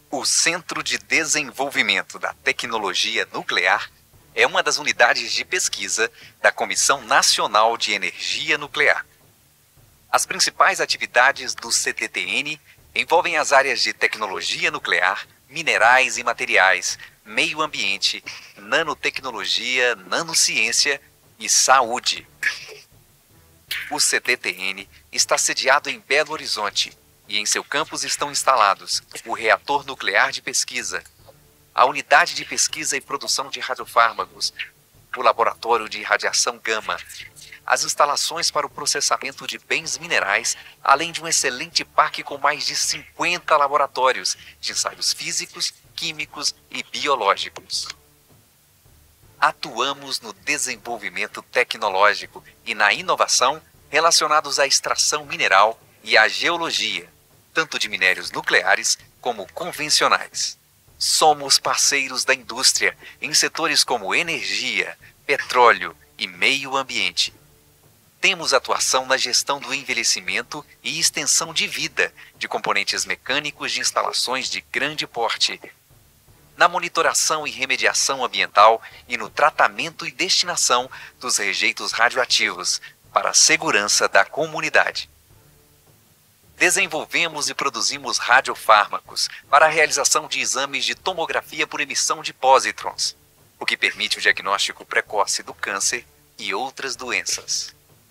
O Centro de Desenvolvimento da Tecnologia Nuclear é uma das unidades de pesquisa da Comissão Nacional de Energia Nuclear. As principais atividades do CDTN envolvem as áreas de tecnologia nuclear, minerais e materiais, meio ambiente, nanotecnologia, nanociência e saúde. O CDTN está sediado em Belo Horizonte e em seu campus estão instalados o Reator Nuclear de Pesquisa, a Unidade de Pesquisa e Produção de Radiofármacos, o Laboratório de Radiação Gama, as instalações para o processamento de bens minerais, além de um excelente parque com mais de 50 laboratórios de ensaios físicos, químicos e biológicos. Atuamos no desenvolvimento tecnológico e na inovação relacionados à extração mineral e à geologia, tanto de minérios nucleares como convencionais. Somos parceiros da indústria em setores como energia, petróleo e meio ambiente. Temos atuação na gestão do envelhecimento e extensão de vida de componentes mecânicos de instalações de grande porte, na monitoração e remediação ambiental e no tratamento e destinação dos rejeitos radioativos para a segurança da comunidade. Desenvolvemos e produzimos radiofármacos para a realização de exames de tomografia por emissão de pósitrons, o que permite o diagnóstico precoce do câncer e outras doenças.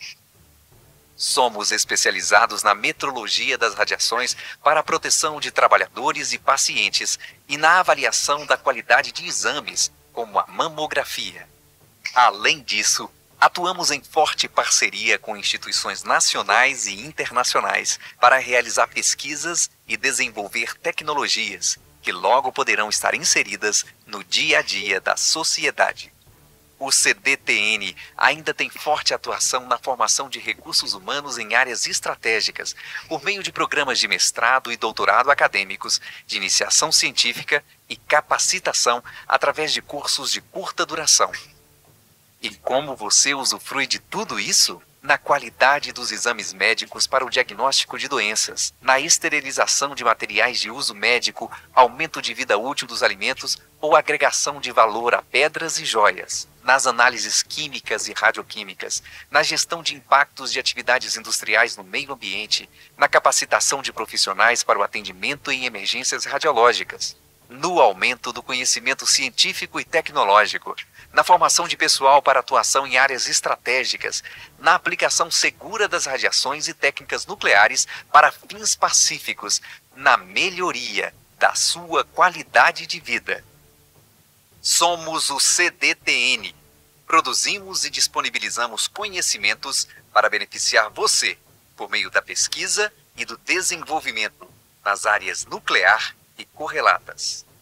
Somos especializados na metrologia das radiações para a proteção de trabalhadores e pacientes e na avaliação da qualidade de exames, como a mamografia. Além disso, atuamos em forte parceria com instituições nacionais e internacionais para realizar pesquisas e desenvolver tecnologias que logo poderão estar inseridas no dia a dia da sociedade. O CDTN ainda tem forte atuação na formação de recursos humanos em áreas estratégicas, por meio de programas de mestrado e doutorado acadêmicos, de iniciação científica e capacitação através de cursos de curta duração. E como você usufrui de tudo isso? Na qualidade dos exames médicos para o diagnóstico de doenças, na esterilização de materiais de uso médico, aumento de vida útil dos alimentos ou agregação de valor a pedras e joias, nas análises químicas e radioquímicas, na gestão de impactos de atividades industriais no meio ambiente, na capacitação de profissionais para o atendimento em emergências radiológicas, no aumento do conhecimento científico e tecnológico, na formação de pessoal para atuação em áreas estratégicas, na aplicação segura das radiações e técnicas nucleares para fins pacíficos, na melhoria da sua qualidade de vida. Somos o CDTN. Produzimos e disponibilizamos conhecimentos para beneficiar você, por meio da pesquisa e do desenvolvimento nas áreas nuclear e correlatas.